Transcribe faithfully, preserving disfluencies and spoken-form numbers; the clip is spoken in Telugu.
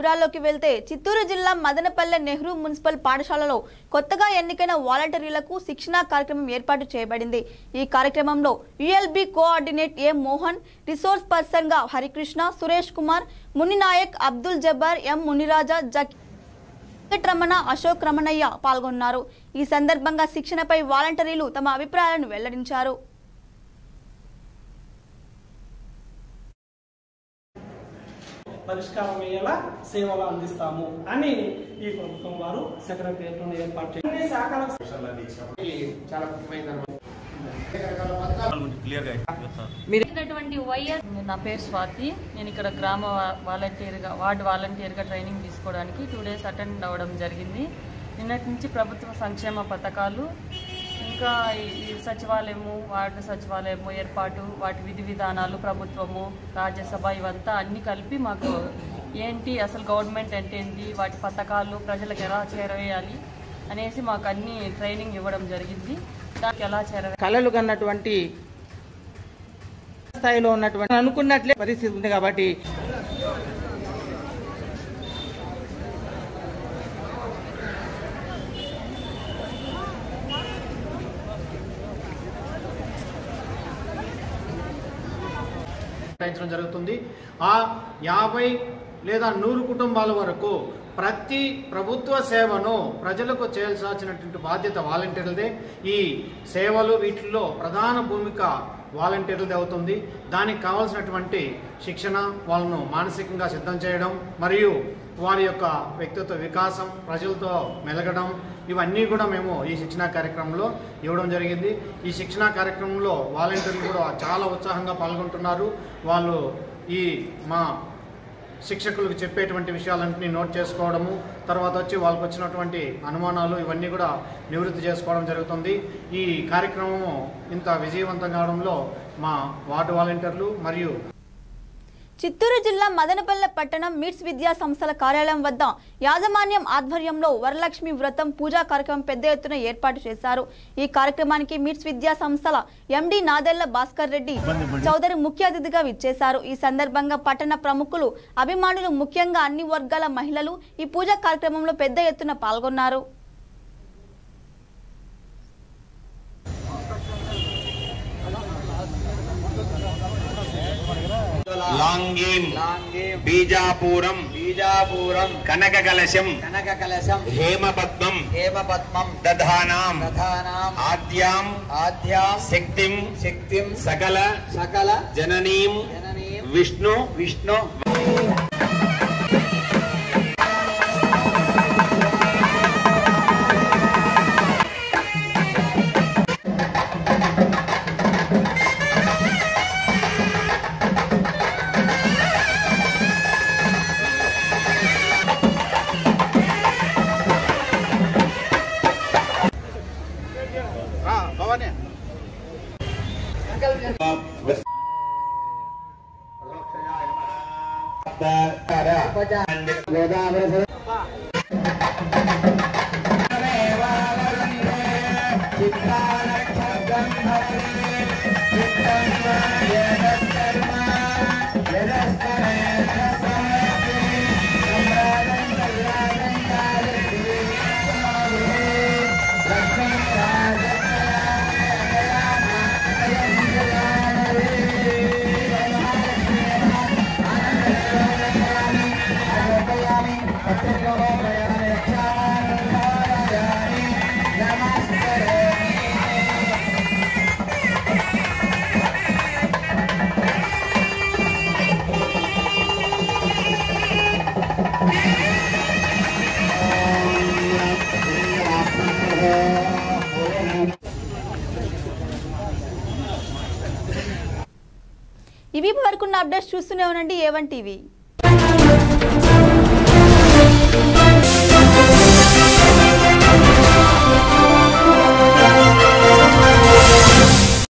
వివరాల్లోకి వెళ్తే చిత్తూరు జిల్లా మదనపల్లె నెహ్రూ మున్సిపల్ పాఠశాలలో కొత్తగా ఎన్నికైన వాలంటీర్లకు శిక్షణా కార్యక్రమం ఏర్పాటు చేయబడింది। ఈ కార్యక్రమంలో ULB coordinate A Mohan, resource person గా హరికృష్ణ, సురేష్ కుమార్, మునినాయక్, అబ్దుల్ జబ్బార్, ఎం మునిరాజా, జకి రమణ, అశోక్ రమణయ్య పాల్గొన్నారు। ఈ సందర్భంగా శిక్షణపై వాలంటీర్లు తమ అభిప్రాయాలను వెల్లడించారు। పరిష్కారం అయ్యేలా సేవలు అందిస్తాము అని ఈ ప్రభుత్వం వారు సెక్రటరియట్ ఏర్పాటు చేసి చాలా నా పేరు స్వాతి। నేను ఇక్కడ గ్రామ వాలంటీర్గా వార్డు వాలంటీర్గా ట్రైనింగ్ తీసుకోవడానికి టూ డేస్ అటెండ్ అవ్వడం జరిగింది। నిన్నటి నుంచి ప్రభుత్వ సంక్షేమ పథకాలు, ఇంకా ఈ సచివాలయము, వార్డు సచివాలయము ఏర్పాటు, వాటి విధి విధానాలు, ప్రభుత్వము, రాజ్యసభ ఇవంతా అన్ని కలిపి మాకు ఏంటి అసలు గవర్నమెంట్ అంటే ఏంటి, వాటి పథకాలు ప్రజలకు ఎలా చేరవేయాలి అనేసి మాకు అన్ని ట్రైనింగ్ ఇవ్వడం జరిగింది। దానికి ఎలా చేరవే కళలు కన్నటువంటి స్థాయిలో ఉన్నటువంటి అనుకున్నట్లే పరిస్థితి ఉంది కాబట్టి జరుగుతుంది। ఆ యాభై లేదా నూరు కుటుంబాల వరకు ప్రతి ప్రభుత్వ సేవను ప్రజలకు చేయాల్సినటువంటి బాధ్యత వాలంటీర్లదే। ఈ సేవలు వీటిల్లో ప్రధాన భూమిక వాలంటీర్లదే అవుతుంది। దానికి కావాల్సినటువంటి శిక్షణ, వాళ్ళను మానసికంగా సిద్ధం చేయడం మరియు వారి యొక్క వ్యక్తిత్వ వికాసం, ప్రజలతో మెలగడం, ఇవన్నీ కూడా మేము ఈ శిక్షణా కార్యక్రమంలో ఇవ్వడం జరిగింది। ఈ శిక్షణా కార్యక్రమంలో వాలంటీర్లు కూడా చాలా ఉత్సాహంగా పాల్గొంటున్నారు। వాళ్ళు ఈ మా శిక్షకులకు చెప్పేటువంటి విషయాలన్నింటినీ నోట్ చేసుకోవడము, తర్వాత వచ్చి వాళ్ళకు వచ్చినటువంటి అనుమానాలు ఇవన్నీ కూడా నివృత్తి చేసుకోవడం జరుగుతుంది। ఈ కార్యక్రమం ఇంత విజయవంతం కావడంలో మా వార్డు వాలంటీర్లు మరియు చిత్తూరు జిల్లా మదనపల్లె పట్టణం మిట్స్ విద్యా సంస్థల కార్యాలయం వద్ద యాజమాన్యం ఆధ్వర్యంలో వరలక్ష్మి వ్రతం పూజా కార్యక్రమం పెద్ద ఎత్తున ఏర్పాటు చేశారు। ఈ కార్యక్రమానికి మిట్స్ విద్యా సంస్థల ఎండి నాదెళ్ల భాస్కర్ రెడ్డి చౌదరి ముఖ్య అతిథిగా విచ్చేశారు। ఈ సందర్భంగా పట్టణ ప్రముఖులు, అభిమానులు, ముఖ్యంగా అన్ని వర్గాల మహిళలు ఈ పూజా కార్యక్రమంలో పెద్ద ఎత్తున పాల్గొన్నారు। లాంగీం బీజాపూరం బీజాపూరం కనక కలశం కనక కలశం హేమపద్మం హేమపద్మం దధానాం దధానాం ఆద్యాం ఆద్యాం శక్తిం శక్తిం సకల సకల జననీం జననీం విష్ణు విష్ణు ఇవి వరకున్న అప్డేట్స్ చూస్తూనే ఉండండి ఏ వన్ టీవీ।